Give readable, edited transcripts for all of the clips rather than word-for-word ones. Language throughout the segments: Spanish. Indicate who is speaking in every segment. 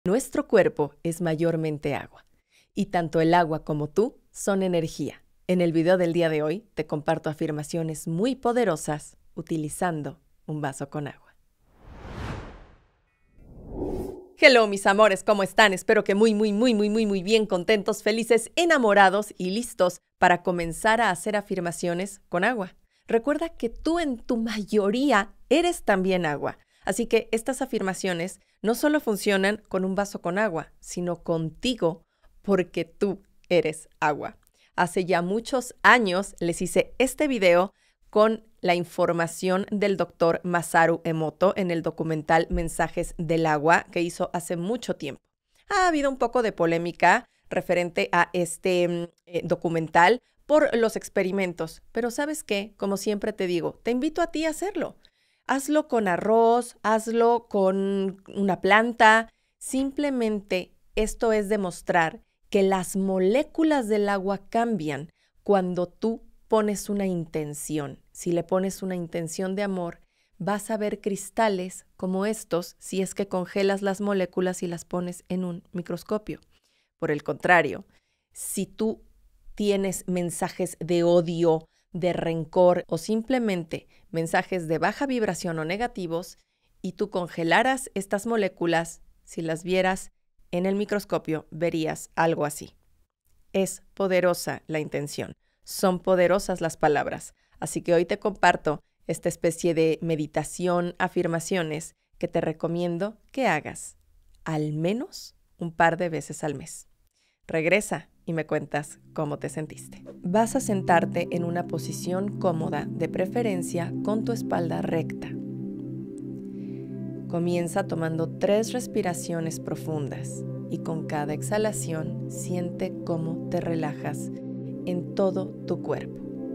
Speaker 1: Nuestro cuerpo es mayormente agua, y tanto el agua como tú son energía. En el video del día de hoy te comparto afirmaciones muy poderosas utilizando un vaso con agua. Hello, mis amores, ¿cómo están? Espero que muy bien, contentos, felices, enamorados y listos para comenzar a hacer afirmaciones con agua. Recuerda que tú en tu mayoría eres también agua. Así que estas afirmaciones no solo funcionan con un vaso con agua, sino contigo, porque tú eres agua. Hace ya muchos años les hice este video con la información del doctor Masaru Emoto en el documental Mensajes del Agua que hizo hace mucho tiempo. Ha habido un poco de polémica referente a este documental por los experimentos, pero ¿sabes qué? Como siempre te digo, te invito a ti a hacerlo. Hazlo con arroz, hazlo con una planta. Simplemente esto es demostrar que las moléculas del agua cambian cuando tú pones una intención. Si le pones una intención de amor, vas a ver cristales como estos si es que congelas las moléculas y las pones en un microscopio. Por el contrario, si tú tienes mensajes de odio, de rencor o simplemente mensajes de baja vibración o negativos y tú congelaras estas moléculas, si las vieras en el microscopio, verías algo así. Es poderosa la intención, son poderosas las palabras, así que hoy te comparto esta especie de meditación, afirmaciones que te recomiendo que hagas al menos un par de veces al mes. Regresa y me cuentas cómo te sentiste. Vas a sentarte en una posición cómoda, de preferencia con tu espalda recta. Comienza tomando 3 respiraciones profundas y con cada exhalación siente cómo te relajas en todo tu cuerpo.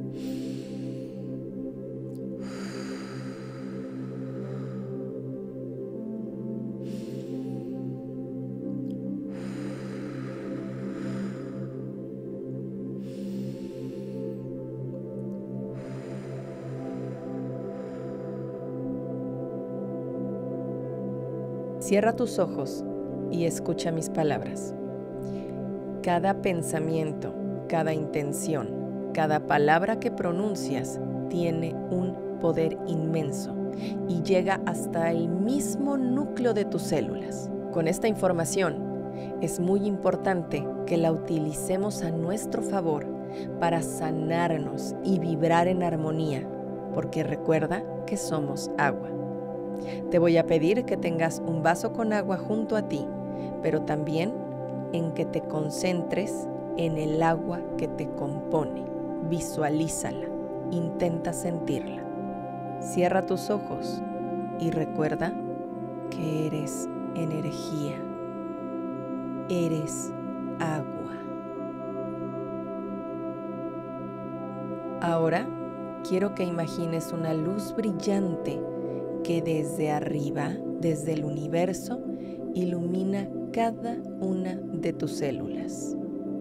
Speaker 1: Cierra tus ojos y escucha mis palabras. Cada pensamiento, cada intención, cada palabra que pronuncias tiene un poder inmenso y llega hasta el mismo núcleo de tus células. Con esta información, es muy importante que la utilicemos a nuestro favor para sanarnos y vibrar en armonía, porque recuerda que somos agua. Te voy a pedir que tengas un vaso con agua junto a ti, pero también en que te concentres en el agua que te compone. Visualízala, intenta sentirla. Cierra tus ojos y recuerda que eres energía, eres agua. Ahora quiero que imagines una luz brillante que desde arriba, desde el universo, ilumina cada una de tus células.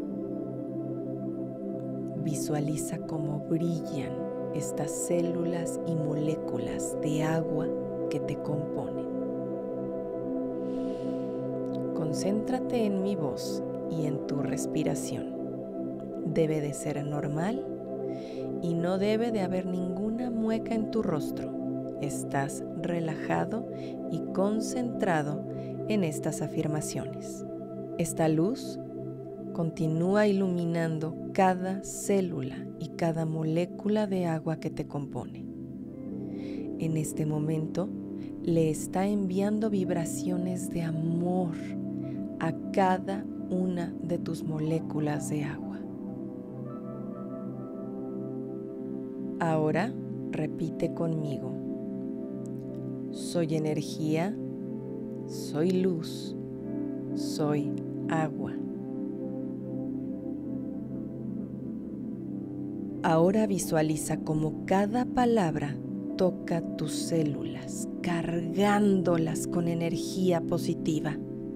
Speaker 1: Visualiza cómo brillan estas células y moléculas de agua que te componen. Concéntrate en mi voz y en tu respiración. Debe de ser normal y no debe de haber ninguna mueca en tu rostro. Estás relajado y concentrado en estas afirmaciones. Esta luz continúa iluminando cada célula y cada molécula de agua que te compone. En este momento le está enviando vibraciones de amor a cada una de tus moléculas de agua. Ahora repite conmigo. Soy energía, soy luz, soy agua. Ahora visualiza cómo cada palabra toca tus células, cargándolas con energía positiva.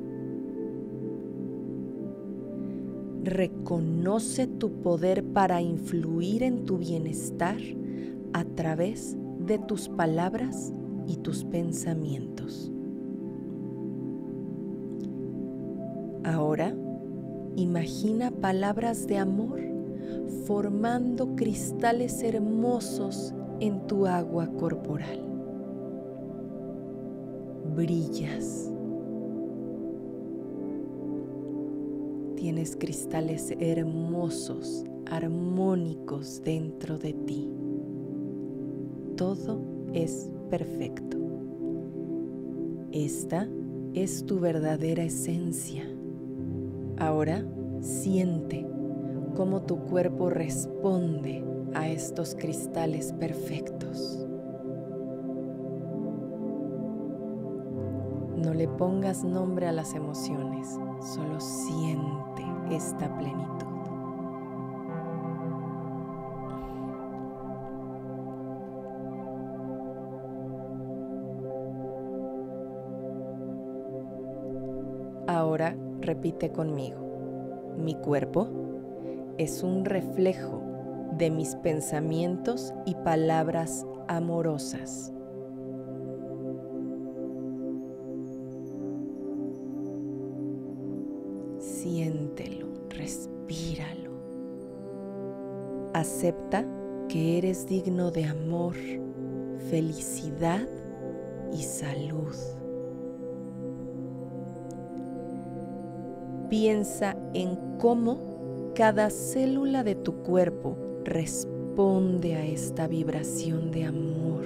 Speaker 1: Reconoce tu poder para influir en tu bienestar a través de tus palabras y tus pensamientos. Ahora, imagina palabras de amor formando cristales hermosos en tu agua corporal. Brillas. Tienes cristales hermosos, armónicos dentro de ti. Todo es perfecto. Esta es tu verdadera esencia. Ahora siente cómo tu cuerpo responde a estos cristales perfectos. No le pongas nombre a las emociones, solo siente esta plenitud. Ahora repite conmigo. Mi cuerpo es un reflejo de mis pensamientos y palabras amorosas. Siéntelo, respíralo. Acepta que eres digno de amor, felicidad y salud. Piensa en cómo cada célula de tu cuerpo responde a esta vibración de amor.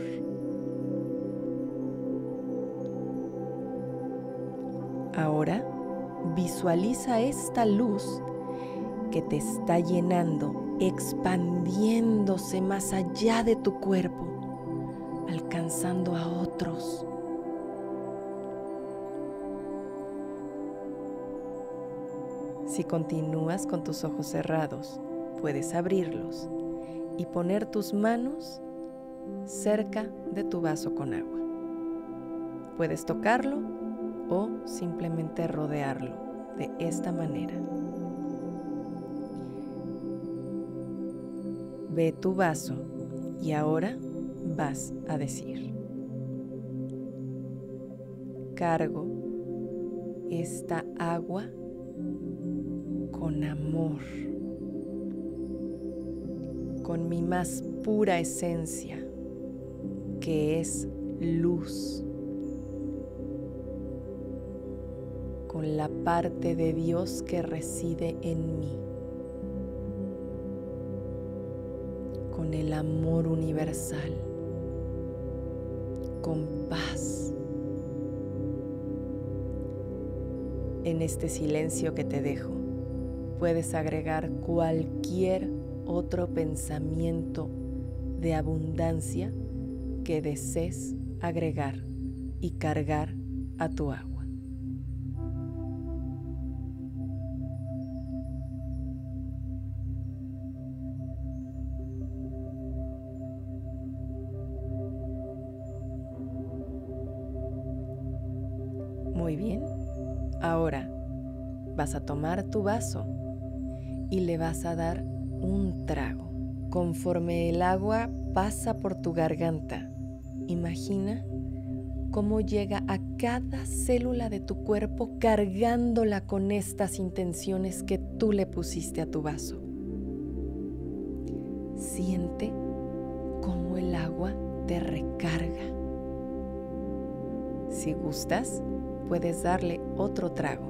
Speaker 1: Ahora visualiza esta luz que te está llenando, expandiéndose más allá de tu cuerpo, alcanzando a otros. Si continúas con tus ojos cerrados, puedes abrirlos y poner tus manos cerca de tu vaso con agua. Puedes tocarlo o simplemente rodearlo de esta manera. Ve tu vaso y ahora vas a decir: cargo esta agua con amor, con mi más pura esencia, que es luz, con la parte de Dios que reside en mí, con el amor universal, con paz. En este silencio que te dejo, puedes agregar cualquier otro pensamiento de abundancia que desees agregar y cargar a tu agua. Muy bien. Ahora vas a tomar tu vaso y le vas a dar un trago. Conforme el agua pasa por tu garganta, imagina cómo llega a cada célula de tu cuerpo cargándola con estas intenciones que tú le pusiste a tu vaso. Siente cómo el agua te recarga. Si gustas, puedes darle otro trago.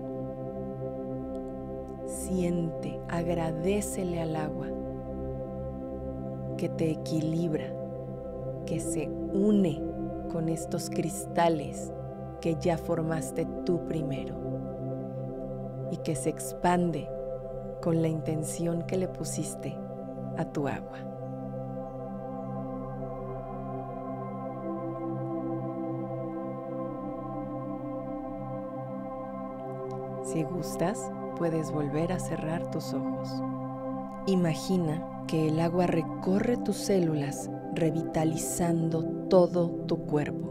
Speaker 1: Siente, agradécele al agua que te equilibra, que se une con estos cristales que ya formaste tú primero y que se expande con la intención que le pusiste a tu agua. Si gustas, puedes volver a cerrar tus ojos. Imagina que el agua recorre tus células, revitalizando todo tu cuerpo.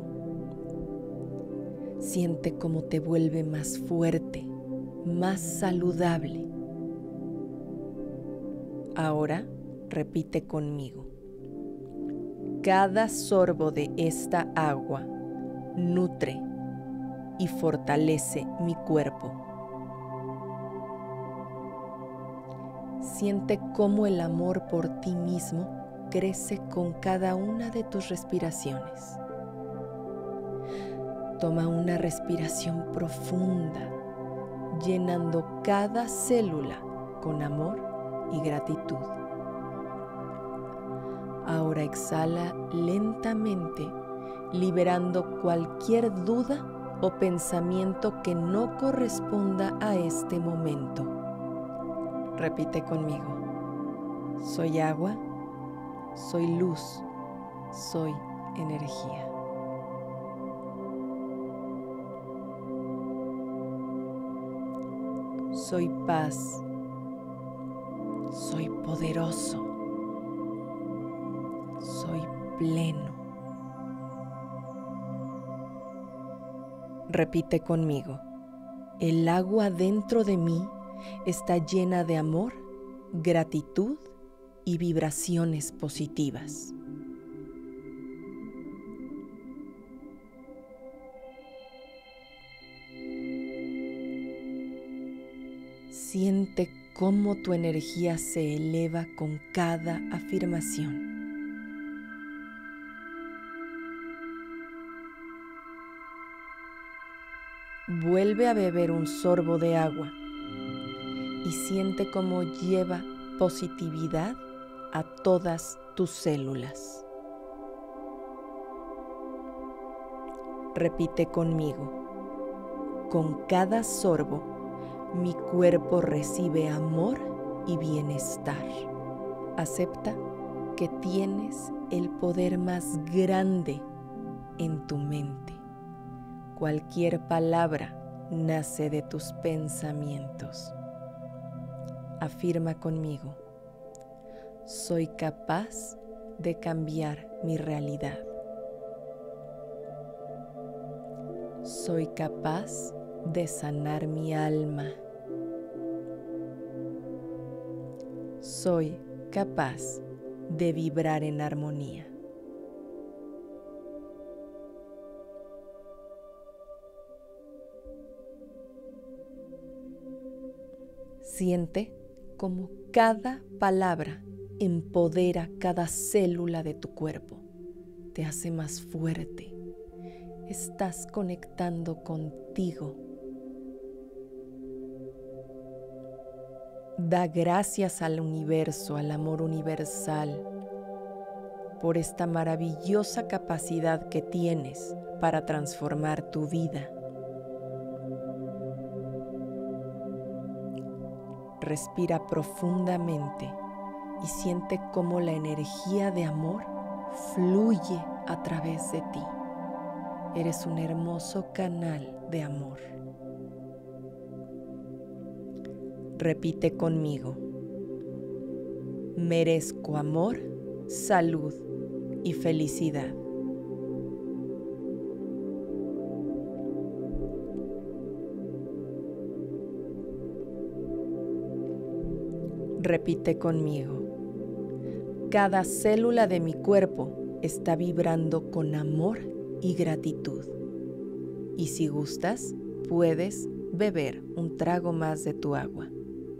Speaker 1: Siente cómo te vuelve más fuerte, más saludable. Ahora repite conmigo. Cada sorbo de esta agua nutre y fortalece mi cuerpo. Siente cómo el amor por ti mismo crece con cada una de tus respiraciones. Toma una respiración profunda, llenando cada célula con amor y gratitud. Ahora exhala lentamente, liberando cualquier duda o pensamiento que no corresponda a este momento. Repite conmigo: soy agua, soy luz, soy energía. Soy paz, soy poderoso, soy pleno. Repite conmigo: el agua dentro de mí está llena de amor, gratitud y vibraciones positivas. Siente cómo tu energía se eleva con cada afirmación. Vuelve a beber un sorbo de agua y siente cómo lleva positividad a todas tus células. Repite conmigo: con cada sorbo, mi cuerpo recibe amor y bienestar. Acepta que tienes el poder más grande en tu mente. Cualquier palabra nace de tus pensamientos. Afirma conmigo: soy capaz de cambiar mi realidad. Soy capaz de sanar mi alma. Soy capaz de vibrar en armonía. Siente cómo cada palabra empodera cada célula de tu cuerpo, te hace más fuerte. Estás conectando contigo. Da gracias al universo, al amor universal, por esta maravillosa capacidad que tienes para transformar tu vida. Respira profundamente y siente cómo la energía de amor fluye a través de ti. Eres un hermoso canal de amor. Repite conmigo: merezco amor, salud y felicidad. Repite conmigo: cada célula de mi cuerpo está vibrando con amor y gratitud. Y si gustas, puedes beber un trago más de tu agua.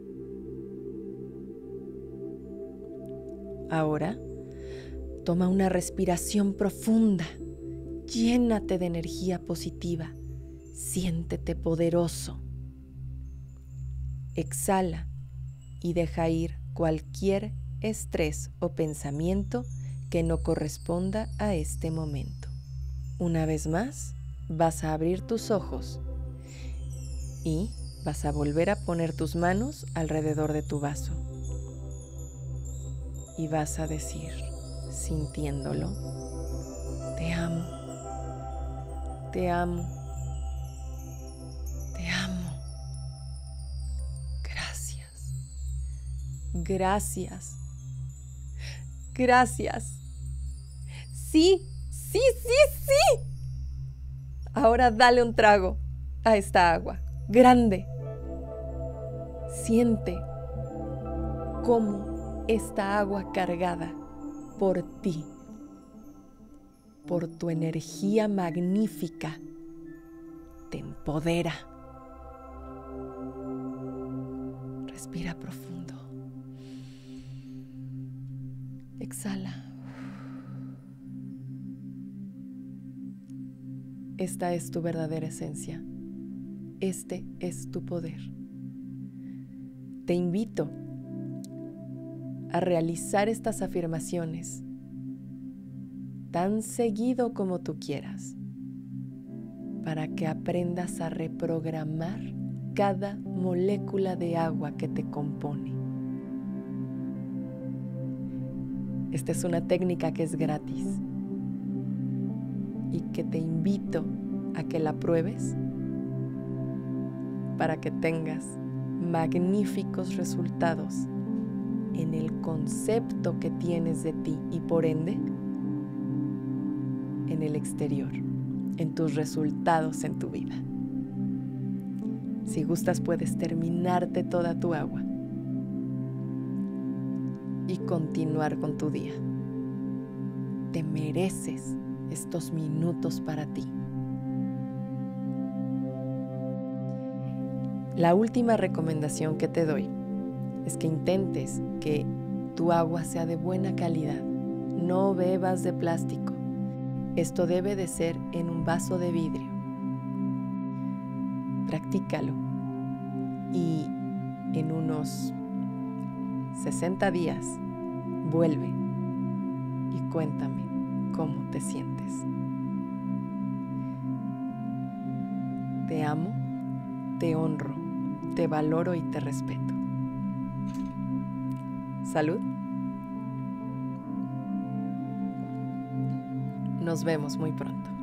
Speaker 1: Ahora, toma una respiración profunda. Llénate de energía positiva. Siéntete poderoso. Exhala y deja ir cualquier estrés o pensamiento que no corresponda a este momento. Una vez más, vas a abrir tus ojos y vas a volver a poner tus manos alrededor de tu vaso. Y vas a decir, sintiéndolo: te amo, te amo, te amo. Gracias, gracias, gracias. Sí, sí, sí, sí. Ahora dale un trago a esta agua grande. Siente cómo esta agua cargada por ti, por tu energía magnífica, te empodera. Respira profundo. Exhala. Esta es tu verdadera esencia. Este es tu poder. Te invito a realizar estas afirmaciones tan seguido como tú quieras, para que aprendas a reprogramar cada molécula de agua que te compone. Esta es una técnica que es gratis y que te invito a que la pruebes para que tengas magníficos resultados en el concepto que tienes de ti y por ende en el exterior, en tus resultados en tu vida. Si gustas, puedes terminarte toda tu agua y continuar con tu día. Te mereces estos minutos para ti. La última recomendación que te doy es que intentes que tu agua sea de buena calidad. No bebas de plástico. Esto debe de ser en un vaso de vidrio. Practícalo y en unos 60 días vuelve y cuéntame cómo te sientes. Te amo, te honro, te valoro y te respeto. Salud. Nos vemos muy pronto.